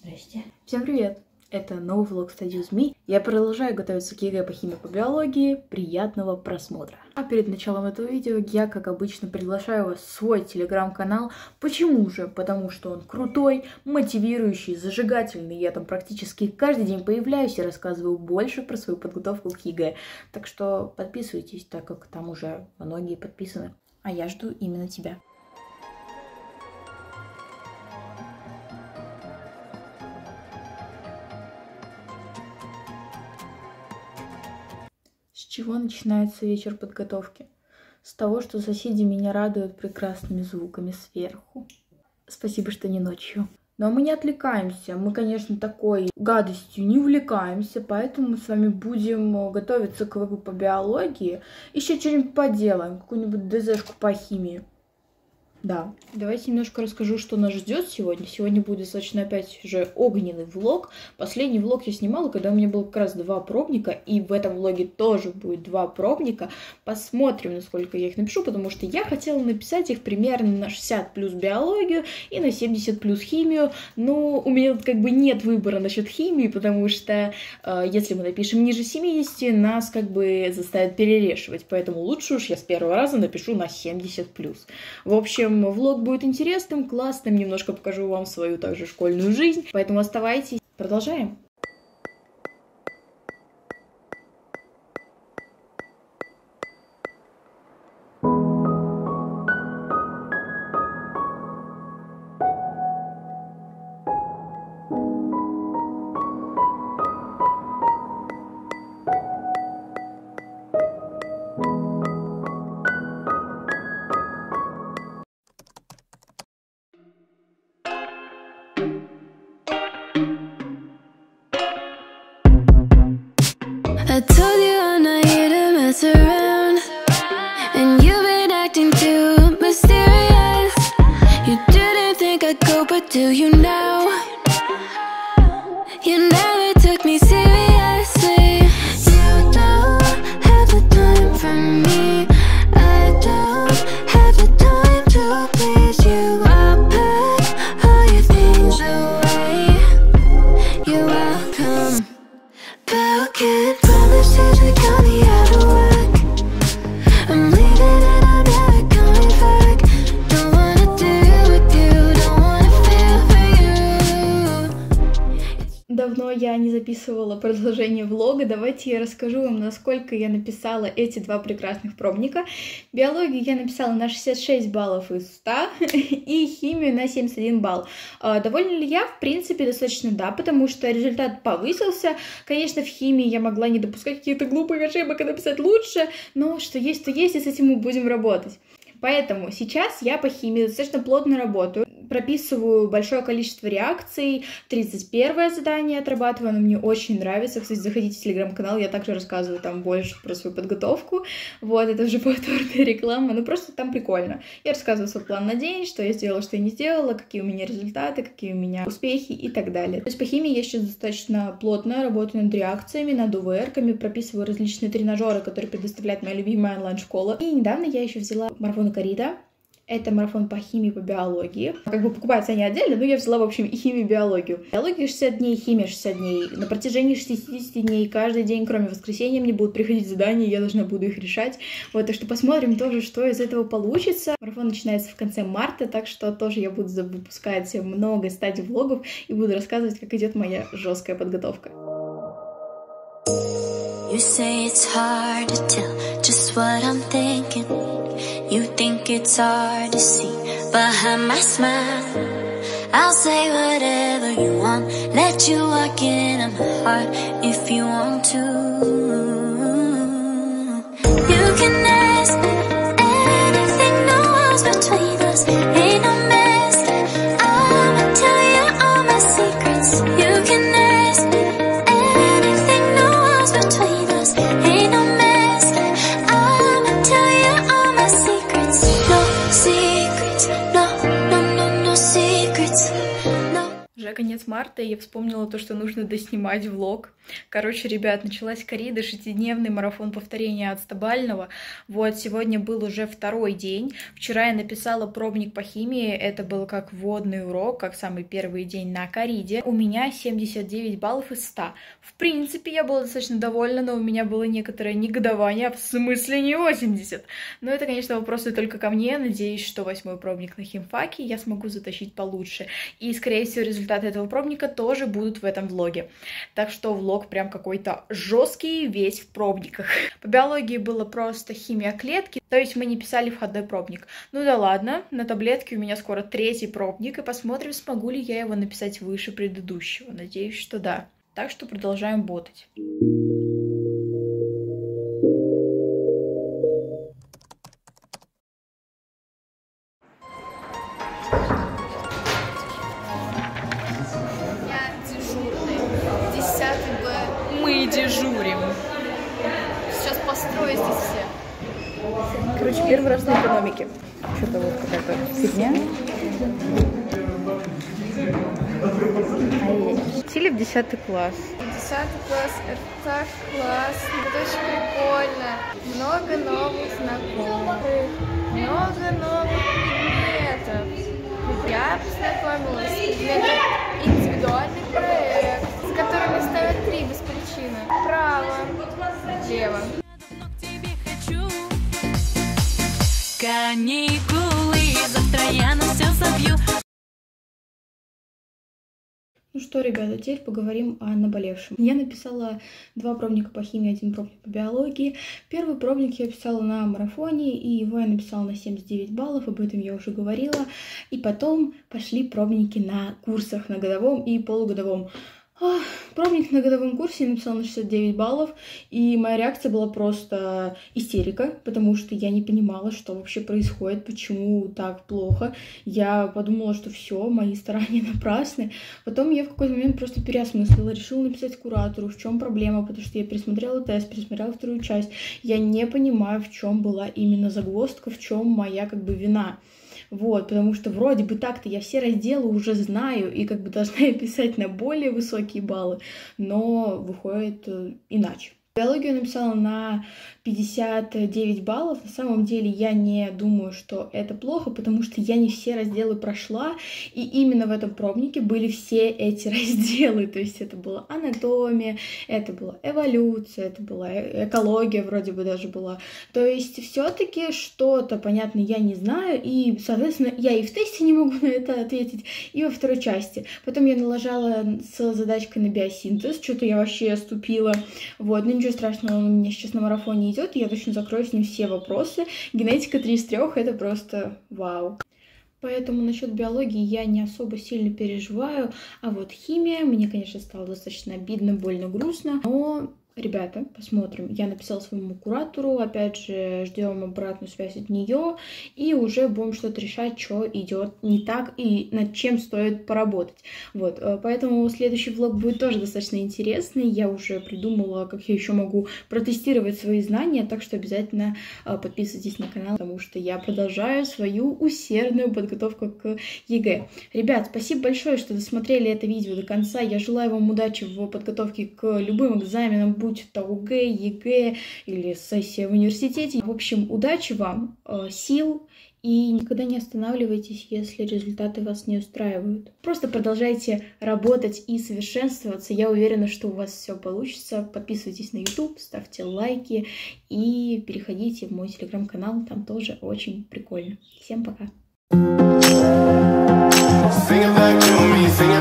Здрасте. Всем привет! Это новый влог Study with Me. Я продолжаю готовиться к ЕГЭ по химии по биологии. Приятного просмотра! А перед началом этого видео я, как обычно, приглашаю вас в свой телеграм-канал. Почему же? Потому что он крутой, мотивирующий, зажигательный. Я там практически каждый день появляюсь и рассказываю больше про свою подготовку к ЕГЭ. Так что подписывайтесь, так как там уже многие подписаны. А я жду именно тебя. С чего начинается вечер подготовки? С того, что соседи меня радуют прекрасными звуками сверху. Спасибо, что не ночью. Но мы не отвлекаемся, мы, конечно, такой гадостью не увлекаемся, поэтому мы с вами будем готовиться к ЕГЭ по биологии. Еще что-нибудь поделаем, какую-нибудь ДЗшку по химии. Да, давайте немножко расскажу, что нас ждет сегодня. Сегодня будет достаточно опять же огненный влог. Последний влог я снимала, когда у меня было как раз 2 пробника, и в этом влоге тоже будет 2 пробника. Посмотрим, насколько я их напишу, потому что я хотела написать их примерно на 60 плюс биологию и на 70 плюс химию. Но у меня как бы нет выбора насчет химии, потому что если мы напишем ниже 70, нас как бы заставят перерешивать. Поэтому лучше уж я с первого раза напишу на 70 плюс. В общем, влог будет интересным, классным, немножко покажу вам свою также школьную жизнь, поэтому оставайтесь. Продолжаем. I told you I'm not here to mess around, and you've been acting too mysterious. You didn't think I'd go, but do you now? You never took me seriously. You don't have the time for me. I don't have the time to please you. I pack all your things away. You're welcome. Broken promises that got me out of work. I'm leaving and I'm never coming back. Don't wanna deal with you, don't wanna feel for you. Давно я не записывала продолжение влога. Давайте я расскажу вам, насколько я написала эти 2 прекрасных пробника. Биологию я написала на 66 баллов из 100 и химию на 71 балл. Довольна ли я? В принципе, достаточно да, потому что результат повысился. Конечно, в химии я могла не допускать каких-то глупых ошибок и написать лучше, но что есть, то есть, и с этим мы будем работать. Поэтому сейчас я по химии достаточно плотно работаю, прописываю большое количество реакций, 31-е задание отрабатываю, оно мне очень нравится. Кстати, заходите в телеграм-канал, я также рассказываю там больше про свою подготовку. Вот, это уже повторная реклама, но просто там прикольно. Я рассказываю свой план на день, что я сделала, что я не сделала, какие у меня результаты, какие у меня успехи и так далее. То есть по химии я сейчас достаточно плотно работаю над реакциями, над УВРками, прописываю различные тренажеры, которые предоставляет моя любимая онлайн-школа. И недавно я еще взяла марафон Карида. Это марафон по химии, по биологии. Как бы покупаются они отдельно, но я взяла, в общем, и химию, и биологию. Биология 60 дней, химия 60 дней. На протяжении 60 дней каждый день, кроме воскресенья, мне будут приходить задания, я должна буду их решать. Вот, так что посмотрим тоже, что из этого получится. Марафон начинается в конце марта, так что тоже я буду выпускать много стадий влогов и буду рассказывать, как идет моя жесткая подготовка. You say it's hard to tell just what I'm thinking. You think it's hard to see behind my smile. I'll say whatever you want, let you walk into my heart if you want to. You can ask anything, no walls between us, ain't no mess. I'ma tell you all my secrets. You can ask anything, no walls between us, ain't no mess. I'ma tell you all my secrets. No secrets, no secrets, no. Уже конец марта, и я вспомнила то, что нужно доснимать влог. Короче, ребят, началась коррида, 6-дневный марафон повторения от Стабального. Вот, сегодня был уже второй день. Вчера я написала пробник по химии, это был как вводный урок, как самый первый день на корриде. У меня 79 баллов из 100. В принципе, я была достаточно довольна, но у меня было некоторое негодование, в смысле не 80. Но это, конечно, вопросы только ко мне. Надеюсь, что 8-й пробник на химфаке я смогу затащить получше. И, скорее всего, результаты этого пробника тоже будут в этом влоге. Так что влог прям какой-то жесткий, весь в пробниках. По биологии было просто химия клетки, то есть мы не писали входной пробник. Ну да ладно, на таблетке у меня скоро 3-й пробник, и посмотрим, смогу ли я его написать выше предыдущего. Надеюсь, что да. Так что продолжаем ботать. Мы дежурим. Сейчас построю здесь все. Короче, первый раз на экономике. Что-то вот какая-то фигня. Сели в 10 класс. 10 класс, это так классно, это очень прикольно. Много новых знакомых, много новых предметов. Я познакомилась с предметом индивидуальный проект, с которыми ставят 3 без причины. Право, лево. Каникулы, завтра я на все забью. Ну что, ребята, теперь поговорим о наболевшем. Я написала 2 пробника по химии, 1 пробник по биологии. Первый пробник я писала на марафоне, и его я написала на 79 баллов, об этом я уже говорила. И потом пошли пробники на курсах, на годовом и полугодовом. Пробник на годовом курсе я написала на 69 баллов, и моя реакция была просто истерика, потому что я не понимала, что вообще происходит, почему так плохо. Я подумала, что все, мои старания напрасны. Потом я в какой-то момент просто переосмыслила, решила написать куратору, в чем проблема, потому что я пересмотрела тест, пересмотрела вторую часть. Я не понимаю, в чем была именно загвоздка, в чем моя вина. Вот, потому что вроде бы так-то я все разделы уже знаю и должна писать на более высокие баллы, но выходит иначе. Биологию я написала на 59 баллов. На самом деле я не думаю, что это плохо, потому что я не все разделы прошла, и именно в этом пробнике были все эти разделы. То есть это была анатомия, это была эволюция, это была экология вроде бы даже была. То есть все-таки что-то, понятно, я не знаю, и, соответственно, я и в тесте не могу на это ответить, и во второй части. Потом я налажала с задачкой на биосинтез, что-то я вообще оступила, вот, но ничего страшного, он у меня сейчас на марафоне идет, и я точно закрою с ним все вопросы. Генетика 3 из 3 — это просто вау. Поэтому насчет биологии я не особо сильно переживаю, а вот химия, мне, конечно, стало достаточно обидно, больно, грустно, но... Ребята, посмотрим. Я написала своему куратору, опять же, ждем обратную связь от нее, и уже будем что-то решать, что идет не так и над чем стоит поработать. Вот, поэтому следующий влог будет тоже достаточно интересный. Я уже придумала, как я еще могу протестировать свои знания, так что обязательно подписывайтесь на канал, потому что я продолжаю свою усердную подготовку к ЕГЭ. Ребят, спасибо большое, что досмотрели это видео до конца. Я желаю вам удачи в подготовке к любым экзаменам, будь то ОГЭ, ЕГЭ или сессия в университете. В общем, удачи вам, сил, и никогда не останавливайтесь, если результаты вас не устраивают. Просто продолжайте работать и совершенствоваться. Я уверена, что у вас все получится. Подписывайтесь на YouTube, ставьте лайки и переходите в мой телеграм-канал, там тоже очень прикольно. Всем пока!